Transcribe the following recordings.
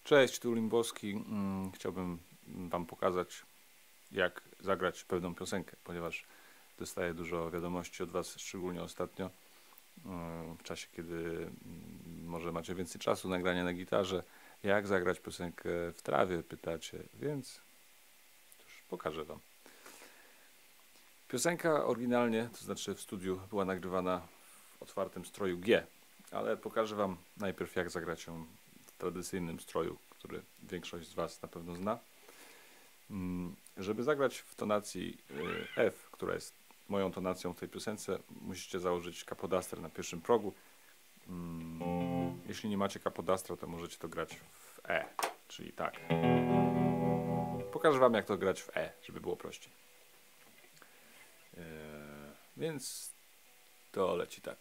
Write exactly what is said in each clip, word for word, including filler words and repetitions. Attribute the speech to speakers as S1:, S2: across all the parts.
S1: Cześć, tu Limbowski. Chciałbym Wam pokazać, jak zagrać pewną piosenkę, ponieważ dostaję dużo wiadomości od Was, szczególnie ostatnio, w czasie, kiedy może macie więcej czasu na granie na gitarze. Jak zagrać piosenkę w trawie, pytacie, więc już pokażę Wam. Piosenka oryginalnie, to znaczy w studiu, była nagrywana w otwartym stroju G, ale pokażę Wam najpierw, jak zagrać ją w tradycyjnym stroju, który większość z Was na pewno zna. Żeby zagrać w tonacji F, która jest moją tonacją w tej piosence, musicie założyć kapodaster na pierwszym progu. Jeśli nie macie kapodastra, to możecie to grać w E, czyli tak. Pokażę Wam, jak to grać w E, żeby było prościej. Eee, więc to leci tak.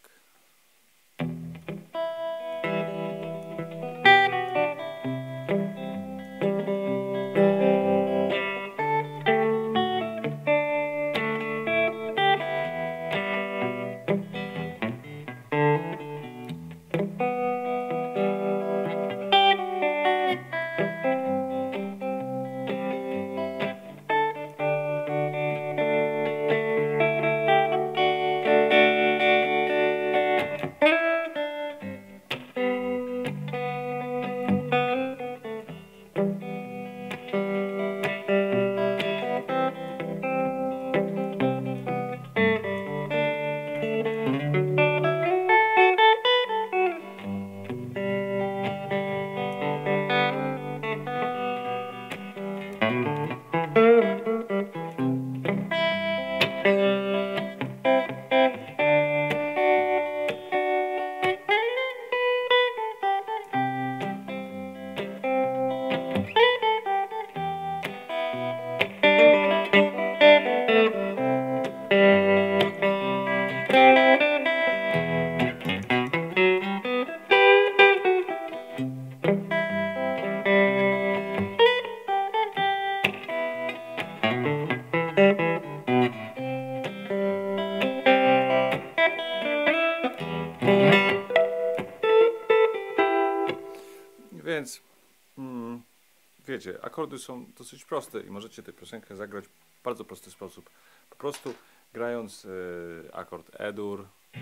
S1: Więc mm, wiecie, akordy są dosyć proste i możecie tę piosenkę zagrać w bardzo prosty sposób. Po prostu grając y, akord E-dur,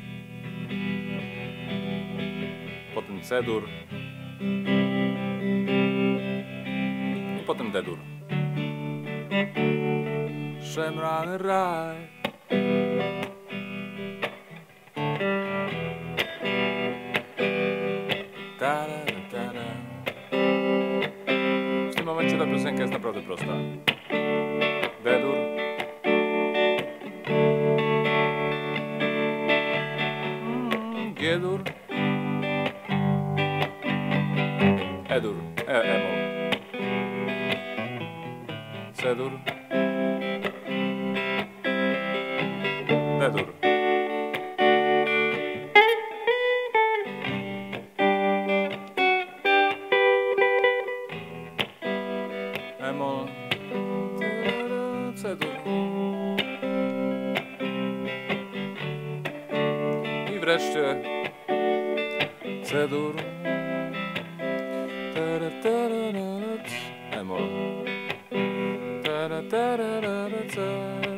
S1: potem C-dur i potem D-dur. Szemrany raj. W tym momencie ta piosenka jest naprawdę prosta. D-dur, G-dur, E-dur, E, E-mol, C-dur, D-dur. E-mol, C-dur i wreszcie C-dur, E-mol, C-dur.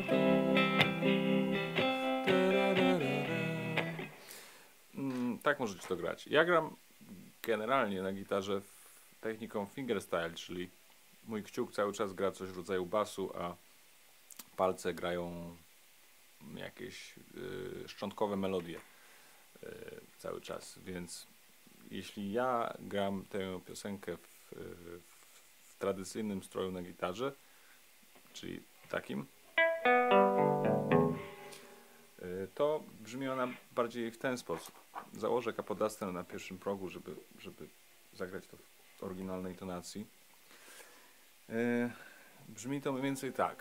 S1: Tak możecie to grać. Ja gram generalnie na gitarze techniką fingerstyle, czyli mój kciuk cały czas gra coś w rodzaju basu, a palce grają jakieś y, szczątkowe melodie y, cały czas. Więc jeśli ja gram tę piosenkę w, w, w tradycyjnym stroju na gitarze, czyli takim, y, to brzmi ona bardziej w ten sposób. Założę kapodaster na pierwszym progu, żeby, żeby zagrać to w oryginalnej tonacji. Yy, brzmi to mniej więcej tak.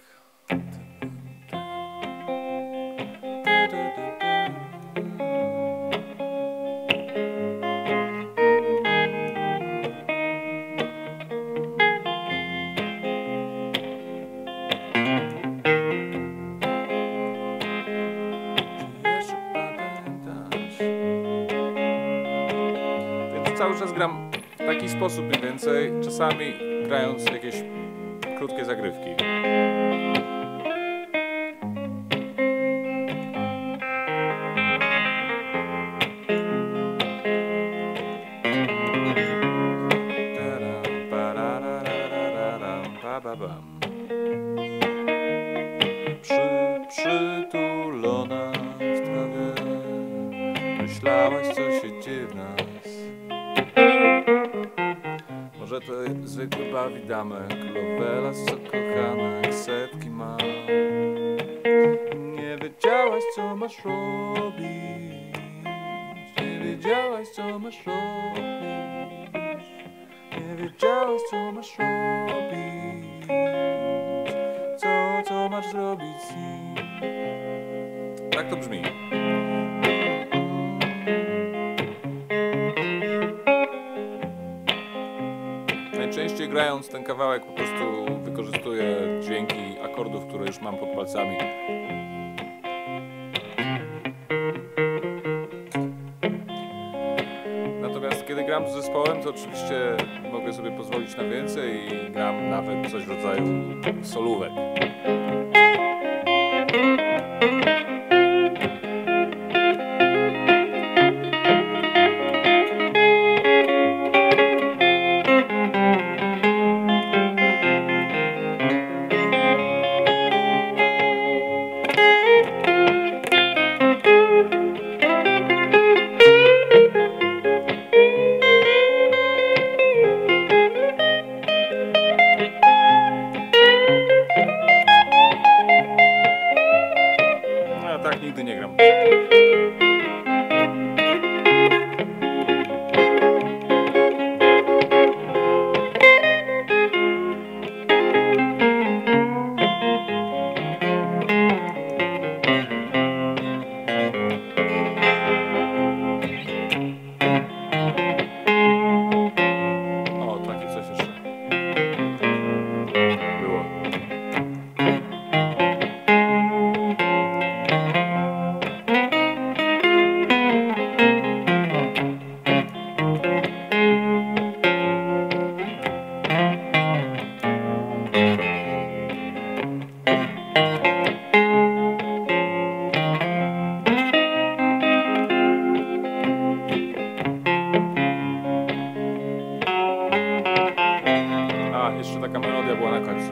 S1: Więc cały czas gram w taki sposób mniej więcej, czasami grając jakieś krótkie zagrywki. Przy, przytulona w trawie, myślałaś, co się dzieje w nas. Może to zwykły bawidamek, Lovelas, co kochana, jak setki ma. Nie wiedziałaś, co masz robić, nie wiedziałaś, co masz robić, nie wiedziałaś, co masz robić, co, co masz zrobić z nim. Tak to brzmi. Najczęściej grając ten kawałek po prostu wykorzystuję dźwięki akordów, które już mam pod palcami. Natomiast kiedy gram z zespołem, to oczywiście mogę sobie pozwolić na więcej i gram nawet coś w rodzaju solówek. Tak nigdy nie gram. O, takie coś jeszcze było. A, jeszcze taka melodia była na końcu.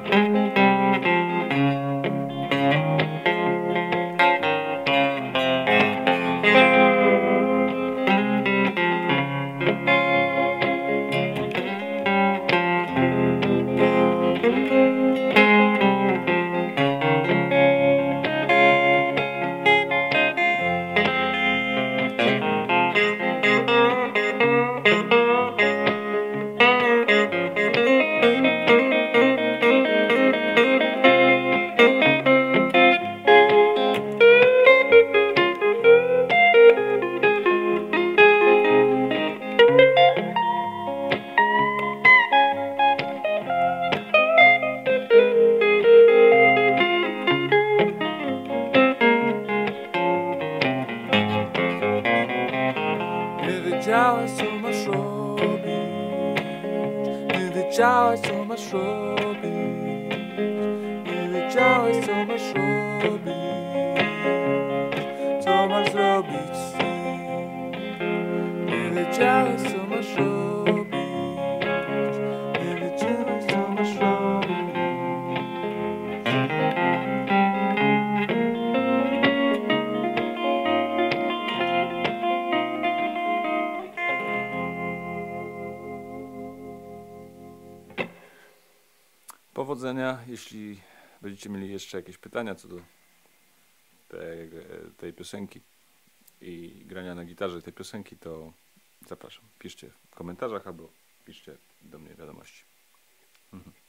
S1: Nie wiedziałaś, co masz robić, nie wiedziałaś, co masz robić, nie wiedziałaś, co masz robić, co masz zrobić z nim. Nie wiedziałaś, co masz robić, nie wiedziałaś, co masz robić. Powodzenia, jeśli będziecie mieli jeszcze jakieś pytania co do tej, tej piosenki i grania na gitarze tej piosenki, to zapraszam. Piszcie w komentarzach albo piszcie do mnie wiadomości. Mhm.